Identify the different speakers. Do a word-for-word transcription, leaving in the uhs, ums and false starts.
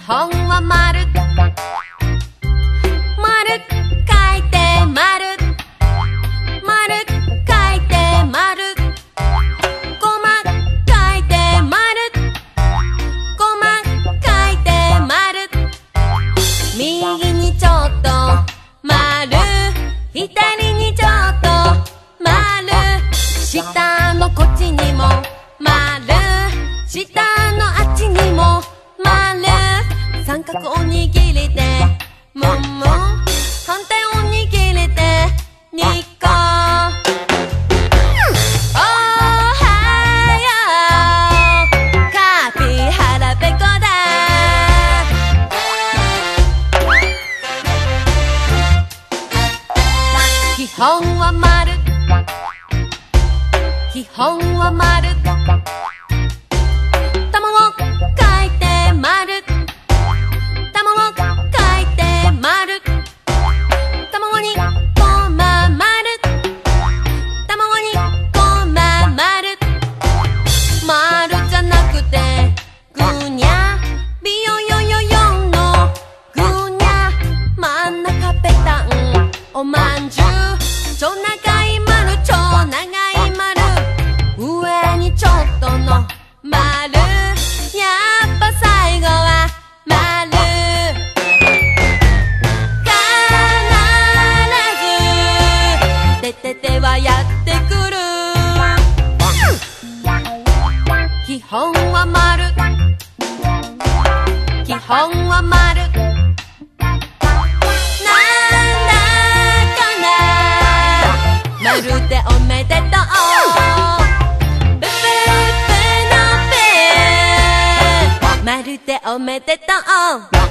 Speaker 1: 本は丸、丸書いて丸、丸書いて丸、コマ書いて丸、コマ書いて丸、右にちょっと丸、左にちょっと丸、下のこっちにも丸、下のあっちにも丸、三角おにぎりでムンムン、反対おにぎりでニコ。おはようカピハラペコだ。基本は丸、基本は丸、卵書いて丸、卵書いて丸、卵にコマ丸、卵にコマ丸、丸じゃなくてぐにゃ、ビヨヨヨヨのぐにゃ、真ん中ペタンおまんじゅう、超長い丸、超長い丸、上にちょっとの丸、やっぱ最後は丸、必ずてててはやってくる。基本は丸、基本は丸、なんだかな、まるでおめでとう、まるでおめでとう。